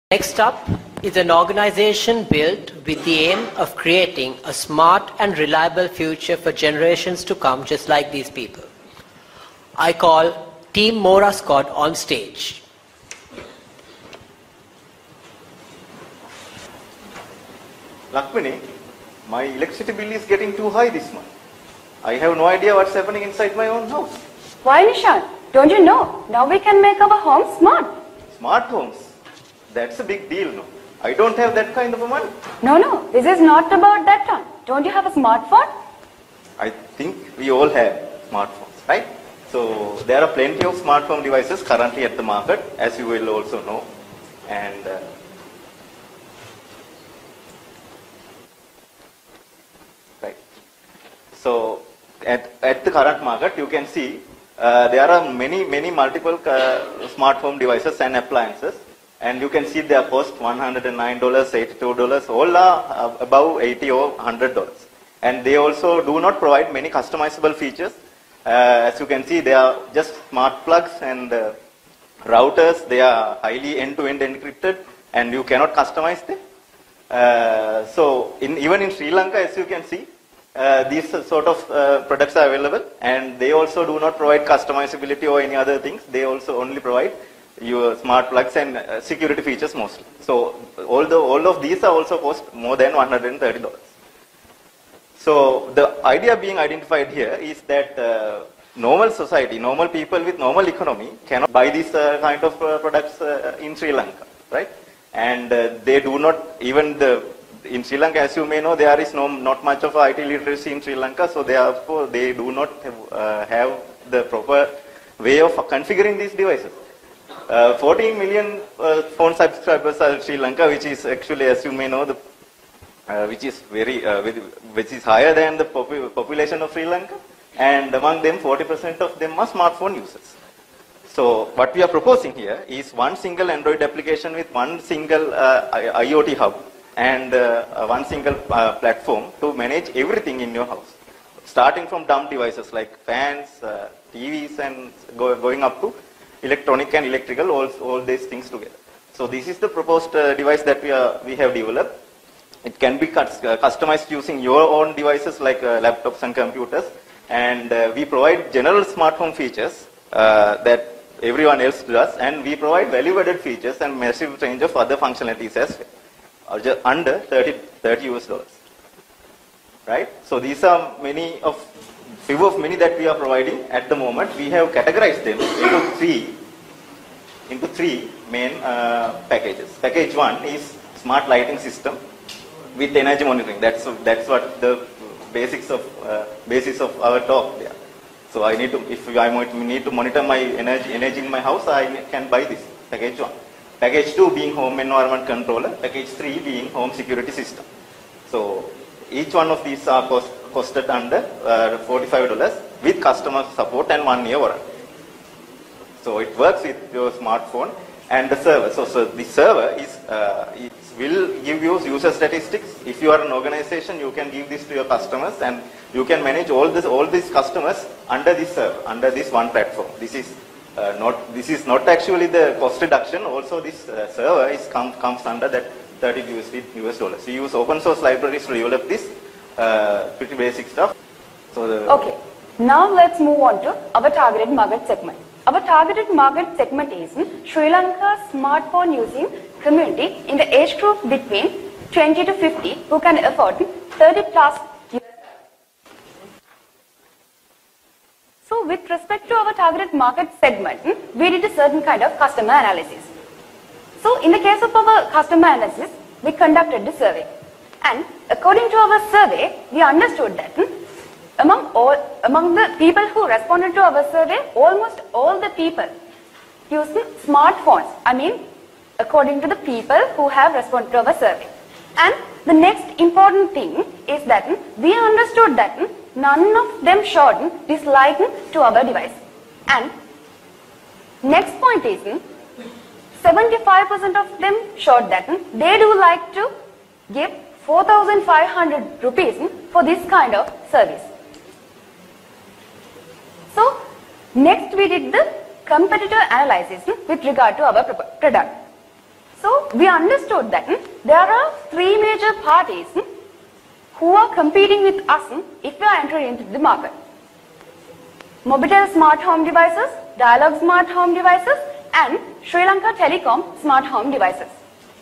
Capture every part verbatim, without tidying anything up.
Next up is an organization built with the aim of creating a smart and reliable future for generations to come, just like these people. I call Team Mora Squad on stage. Lakmini, my electricity bill is getting too high this month. I have no idea what's happening inside my own house. Why, Nishant? Don't you know? Now we can make our homes smart. Smart homes? That's a big deal, no? I don't have that kind of a money. No, no. This is not about that one. Don't you have a smartphone? I think we all have smartphones, right? So there are plenty of smartphone devices currently at the market, as you will also know. And uh, right. So at, at the current market, you can see uh, there are many, many multiple uh, smart home devices and appliances. And you can see their cost one hundred nine dollars, eighty-two dollars, all are above eighty or one hundred dollars. And they also do not provide many customizable features. Uh, as you can see, they are just smart plugs and uh, routers. They are highly end-to-end encrypted and you cannot customize them. Uh, so in, even in Sri Lanka, as you can see, uh, these sort of uh, products are available, and they also do not provide customizability or any other things. They also only provide your smart plugs and uh, security features mostly. So although all of these are also cost more than one hundred thirty dollars. So the idea being identified here is that uh, normal society, normal people with normal economy cannot buy these uh, kind of uh, products uh, in Sri Lanka, right? And uh, they do not, even the, in Sri Lanka, as you may know, there is no, not much of I T literacy in Sri Lanka, so therefore they do not have, uh, have the proper way of configuring these devices. Uh, fourteen million uh, phone subscribers are in Sri Lanka, which is actually, as you may know, the, uh, which is very, uh, which is higher than the popu population of Sri Lanka, and among them, forty percent of them are smartphone users. So what we are proposing here is one single Android application with one single uh, IoT hub and uh, one single uh, platform to manage everything in your house, starting from dumb devices like fans, uh, T Vs, and go, going up to electronic and electrical, all, all these things together. So this is the proposed uh, device that we, are, we have developed. It can be cut, uh, customized using your own devices like uh, laptops and computers. And uh, we provide general smart home features uh, that everyone else does. And we provide value-added features and massive range of other functionalities as well, just under thirty U S dollars. Right? So these are many of few of many that we are providing at the moment. We have categorized them into three, into three main uh, packages. Package one is smart lighting system with energy monitoring. That's that's what the basics of uh, basis of our talk there. So I need to, if I need to monitor my energy energy in my house, I can buy this package one. Package two being home environment controller. Package three being home security system. So each one of these are cost costed under uh, forty-five dollars with customer support and one year warranty. So it works with your smartphone and the server. So, so the server is uh, it will give you user statistics. If you are an organization, you can give this to your customers, and you can manage all this all these customers under this server, under this one platform. This is uh, not this is not actually the cost reduction. Also, this uh, server is com comes under that thirty U S dollars. We use open source libraries to develop this. Uh, pretty basic stuff. So the okay, now let's move on to our targeted market segment. Our targeted market segment is Sri Lanka's smartphone using community in the age group between twenty to fifty who can afford thirty plus. So with respect to our targeted market segment, we did a certain kind of customer analysis. So in the case of our customer analysis, we conducted the survey. And according to our survey, we understood that hmm, among all among the people who responded to our survey, almost all the people using smartphones. I mean, according to the people who have responded to our survey. And the next important thing is that hmm, we understood that hmm, none of them showed dislike to our device. And next point is seventy-five percent of them showed that hmm, they do like to give four thousand five hundred rupees for this kind of service. So next we did the competitor analysis with regard to our product. So we understood that hmm, there are three major parties hmm, who are competing with us hmm, if we are entering into the market. Mobitel Smart Home Devices, Dialog Smart Home Devices, and Sri Lanka Telecom Smart Home Devices.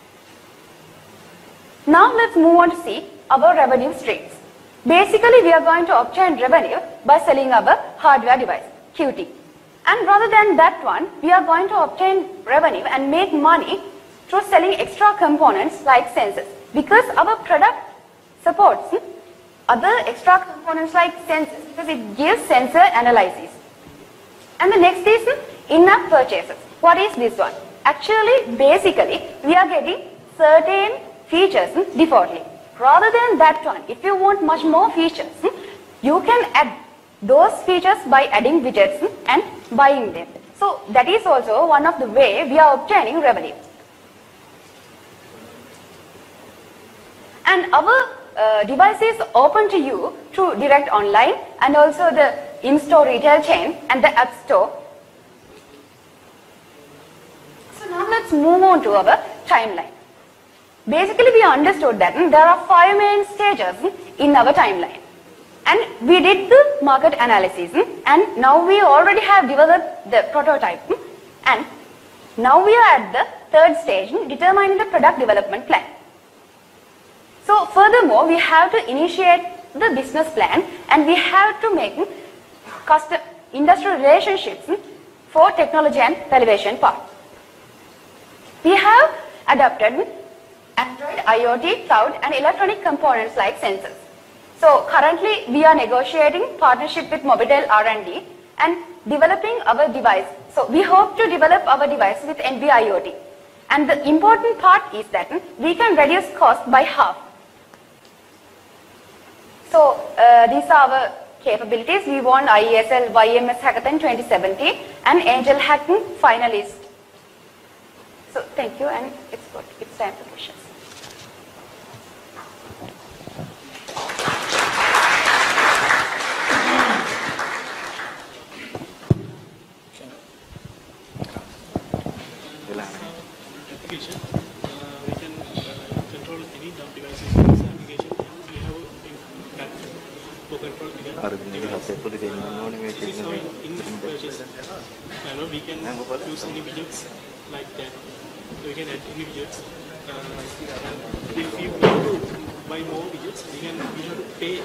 Now let's move on to see our revenue streams. Basically, we are going to obtain revenue by selling our hardware device, Q T. And rather than that one, we are going to obtain revenue and make money through selling extra components like sensors. Because our product supports hmm, other extra components like sensors, because it gives sensor analysis. And the next is hmm, in-app purchases. What is this one? Actually, basically, we are getting certain features hmm, defaultly. Rather than that one, if you want much more features, hmm, you can add those features by adding widgets hmm, and buying them. So that is also one of the way we are obtaining revenue. And our uh, device is open to you through direct online and also the in-store retail chain and the app store. So now let's move on to our timeline. Basically, we understood that hmm, there are five main stages hmm, in our timeline. And we did the market analysis hmm, and now we already have developed the prototype hmm, and now we are at the third stage, hmm, determining the product development plan. So furthermore, we have to initiate the business plan and we have to make hmm, custom industrial relationships hmm, for technology and valuation part. We have adopted hmm, Android, IoT, cloud and electronic components like sensors. So currently we are negotiating partnership with Mobitel R and D and developing our device. So we hope to develop our device with N B IoT. And the important part is that hmm, we can reduce cost by half. So uh, these are our capabilities. We won I E S L Y M S Hackathon twenty seventeen and Angel Hacking finalist. So thank you and it's good. It's time for questions. Application, uh, we can uh, control any dumb devices in this application. We have a platform for control any device. This is how in purchase. Uh, no, we can use any widgets like that. So we can add any widgets. Uh, if you want to buy more widgets, we can we have to pay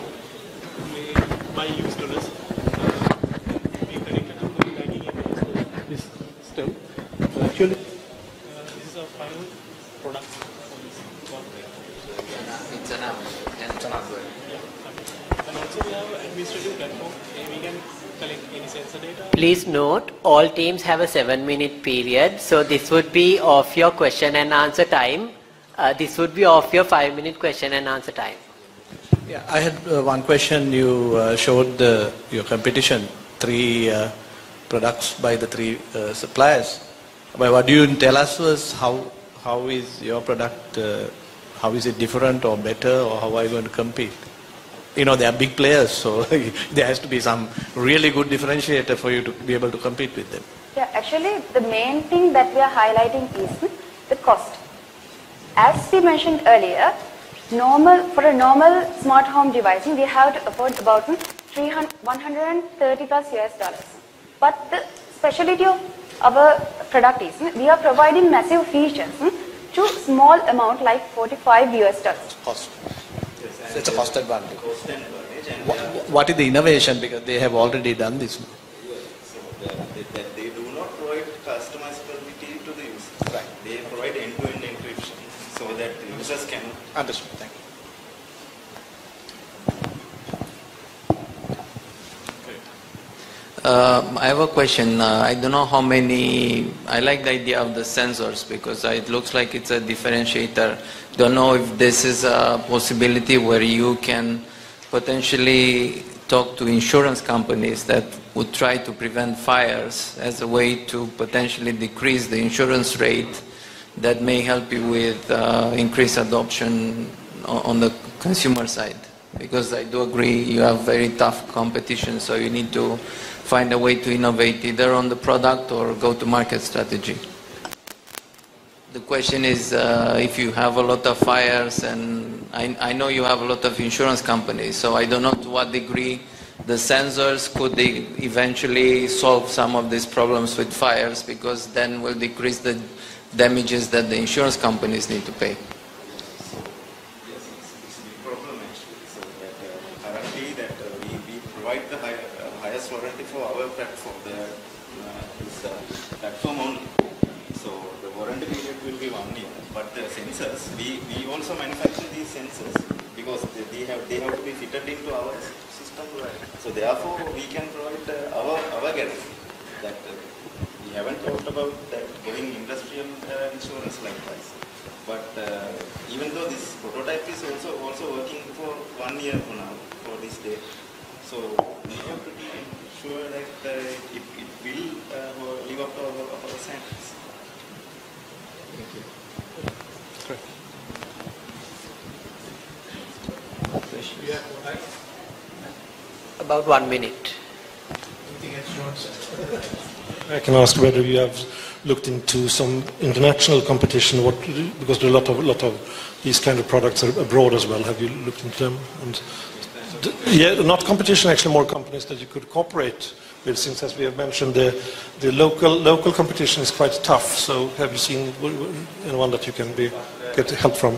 uh, by U S dollars. Uh, we connect to the banking interface this system. So actually. Final product for this one. It's an app. It's an app. Yeah. And also we have administrative platform. We can collect any sensor data. Please note, all teams have a seven minute period. So this would be of your question and answer time. Uh, this would be of your five minute question and answer time. Yeah, I had uh, one question. You uh, showed the, your competition, three uh, products by the three uh, suppliers. But what do you tell us was how how is your product, uh, how is it different or better, or how are you going to compete? You know, they are big players, so there has to be some really good differentiator for you to be able to compete with them. Yeah, actually the main thing that we are highlighting is the cost. As we mentioned earlier, normal for a normal smart home device, we have to afford about one hundred thirty plus U S dollars. But the specialty of our product is we are providing massive features to small amount like forty-five U S dollars. Cost. Yes, it's a cost advantage. Cost advantage. And what, what is the innovation? Because they have already done this. So they, they, they do not provide customizability to the user. Right. They provide end-to-end encryption so that the users can. Understood. Thank you. Uh, I have a question. Uh, I don't know how many, I like the idea of the sensors because it looks like it's a differentiator. Don't know if this is a possibility where you can potentially talk to insurance companies that would try to prevent fires as a way to potentially decrease the insurance rate that may help you with uh, increased adoption on the consumer side. Because I do agree you have very tough competition, so you need to find a way to innovate either on the product or go-to-market strategy. The question is uh, if you have a lot of fires, and I, I know you have a lot of insurance companies, so I don't know to what degree the sensors could they eventually solve some of these problems with fires, because then will decrease the damages that the insurance companies need to pay. Yes, it's, it's a big problem actually. So that uh, currently that uh, we, we provide the high, uh, highest warranty for our platform. The uh, is uh, platform only. So the warranty period will be one year. But the sensors, we, we also manufacture these sensors because they, they have they have to be fitted into our system. So therefore we can provide uh, our our guarantee. That uh, we haven't talked about that going industrial uh, insurance like this. But uh, even though this prototype is also also working for one year for now for this day, so we have to be sure that uh, it, it will uh, live up to our, our standards. Thank you. Great. About one minute. I can ask whether you have looked into some international competition, what, because there are a lot of, lot of these kind of products are abroad as well. Have you looked into them? And d- yeah, not competition, actually more companies that you could cooperate with, since as we have mentioned, the, the local, local competition is quite tough. So have you seen w- w- anyone that you can be, get help from?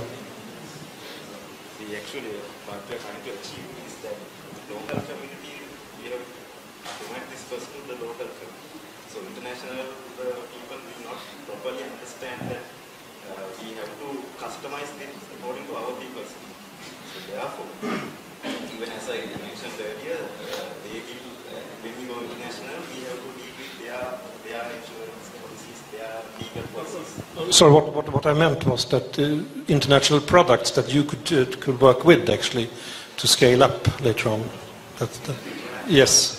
We actually, what we are trying to achieve is that local community, we have provide this first to the local community. So international uh, people will not properly understand that uh, we have to customize things according to our people. So therefore, even as I mentioned earlier, uh, they will, uh, when we go international, we have to deal with their, their insurance policies, their legal policies. So what, what, what I meant was that uh, international products that you could, uh, could work with actually to scale up later on. That's the, yes.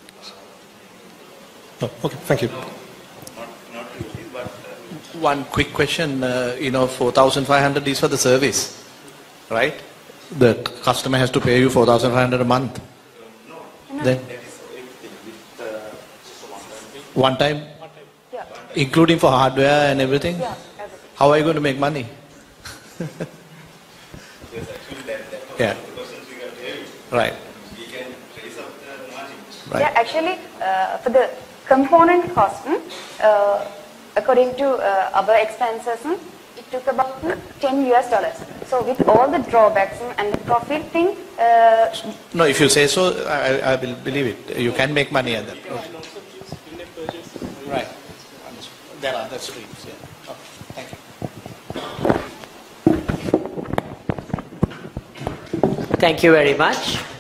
No, okay, thank you. Not, not really, but uh, One quick question, uh, you know, four thousand five hundred is for the service, right? The customer has to pay you four thousand five hundred a month. no, Then that is everything with uh, one time, Yeah. including for hardware and everything? Yeah, everything. How are you going to make money? yes, actually that, that was Yeah. the questions we got earlier. Right, We can raise up the margin. right. Yeah, actually, uh, for the component cost, hmm, uh, according to uh, our expenses, hmm, it took about hmm, ten U S dollars. So with all the drawbacks hmm, and the profit thing, uh, No, if you say so, I, I will believe it. You can make money at that. Okay. And also use in-app purchase. Right. There are other streams, yeah. Okay. Thank you. Thank you very much.